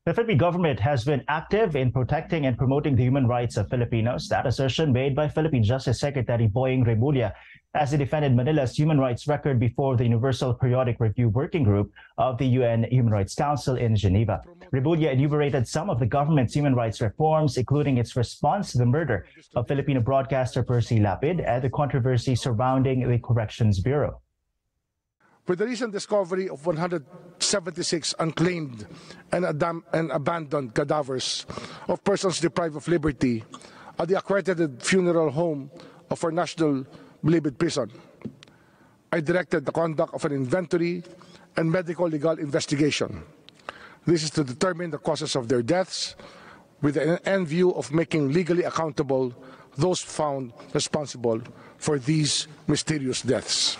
The Philippine government has been active in protecting and promoting the human rights of Filipinos. That assertion made by Philippine Justice Secretary Boying Remulla as he defended Manila's human rights record before the Universal Periodic Review Working Group of the UN Human Rights Council in Geneva. Remulla enumerated some of the government's human rights reforms, including its response to the murder of Filipino broadcaster Percy Lapid and the controversy surrounding the Corrections Bureau. With the recent discovery of 176 unclaimed and abandoned cadavers of persons deprived of liberty at the accredited funeral home of our National Bilibid Prison, I directed the conduct of an inventory and medical legal investigation. This is to determine the causes of their deaths with the end view of making legally accountable those found responsible for these mysterious deaths.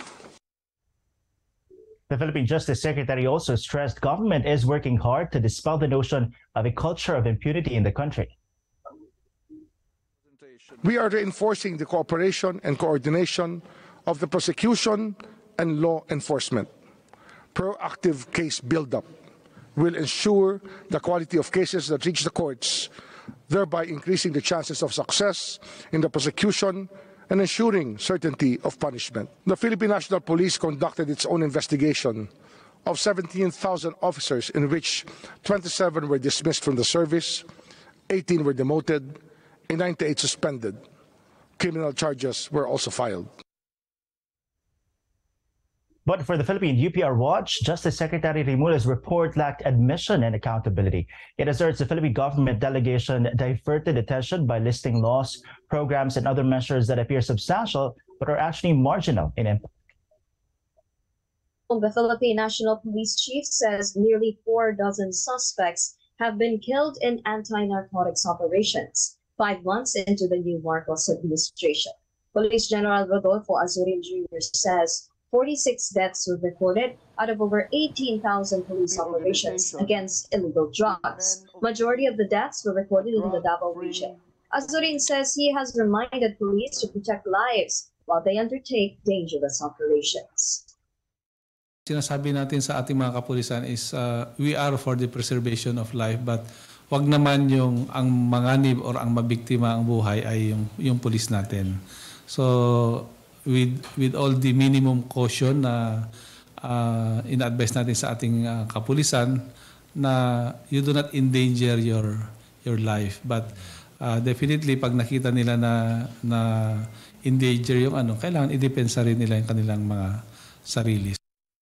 The Philippine Justice Secretary also stressed government is working hard to dispel the notion of a culture of impunity in the country. We are reinforcing the cooperation and coordination of the prosecution and law enforcement. Proactive case buildup will ensure the quality of cases that reach the courts, thereby increasing the chances of success in the prosecution and ensuring certainty of punishment. The Philippine National Police conducted its own investigation of 17,000 officers, in which 27 were dismissed from the service, 18 were demoted, and 98 suspended. Criminal charges were also filed. But for the Philippine UPR Watch, Justice Secretary Remulla's report lacked admission and accountability. It asserts the Philippine government delegation diverted attention by listing laws, programs, and other measures that appear substantial but are actually marginal in impact. The Philippine National Police Chief says nearly 4 dozen suspects have been killed in anti-narcotics operations 5 months into the new Marcos administration. Police General Rodolfo Azurin Jr. says 46 deaths were recorded out of over 18,000 police operations against illegal drugs. Majority of the deaths were recorded in the Davao region. Azurin says he has reminded police to protect lives while they undertake dangerous operations. Sinasabi natin sa ating mga kapulisan is we are for the preservation of life, but wag naman yung ang manganib or ang mabiktima ang buhay ay yung pulis natin. So with all the minimum caution na ina-advise natin sa ating kapulisan na you do not endanger your life, but definitely pag nakita nila na endanger yung kailangan idepensa rin nila yung kanilang mga sarili.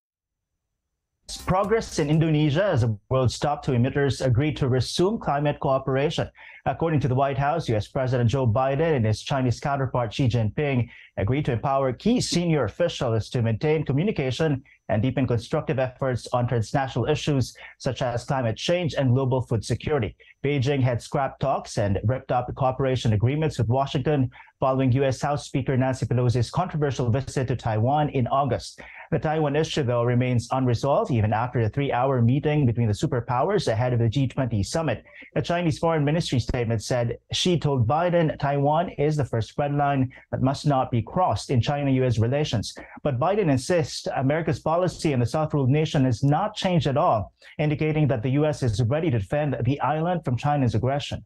Progress in Indonesia as the world's top 2 emitters agreed to resume climate cooperation. According to the White House, U.S. President Joe Biden and his Chinese counterpart Xi Jinping agreed to empower key senior officials to maintain communication and deepen constructive efforts on transnational issues such as climate change and global food security. Beijing had scrapped talks and ripped up cooperation agreements with Washington following U.S. House Speaker Nancy Pelosi's controversial visit to Taiwan in August. The Taiwan issue, though, remains unresolved even after a 3-hour meeting between the superpowers ahead of the G20 summit. A Chinese Foreign Ministry statement said Xi told Biden Taiwan is the first red line that must not be crossed in China-U.S. relations. But Biden insists America's policy in the South-ruled nation has not changed at all, indicating that the U.S. is ready to defend the island from China's aggression.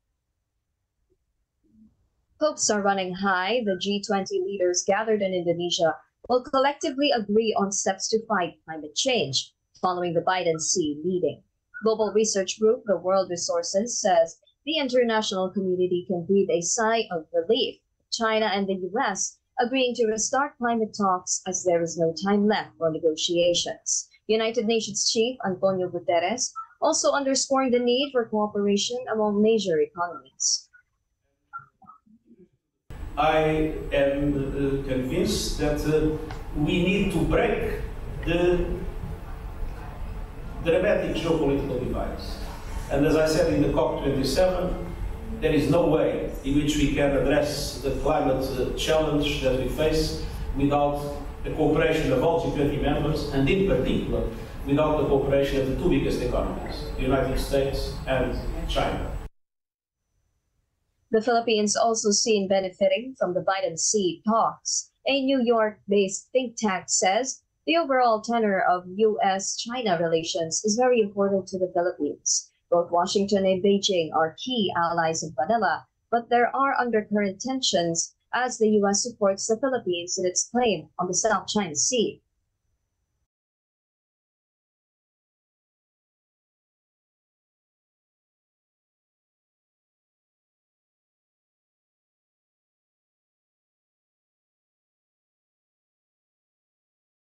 Hopes are running high. The G20 leaders gathered in Indonesia will collectively agree on steps to fight climate change following the Biden-Xi meeting. Global research group The World Resources says the international community can breathe a sigh of relief. China and the U.S. agreeing to restart climate talks as there is no time left for negotiations. United Nations Chief Antonio Guterres also underscoring the need for cooperation among major economies. I am convinced that we need to break the dramatic geopolitical divides. And as I said in the COP27, there is no way in which we can address the climate challenge that we face without the cooperation of all G20 members, and in particular, without the cooperation of the 2 biggest economies, the United States and China. The Philippines also seen benefiting from the Biden-Xi talks. A New York-based think tank says the overall tenor of U.S.-China relations is very important to the Philippines. Both Washington and Beijing are key allies of Manila, but there are undercurrent tensions as the U.S. supports the Philippines in its claim on the South China Sea.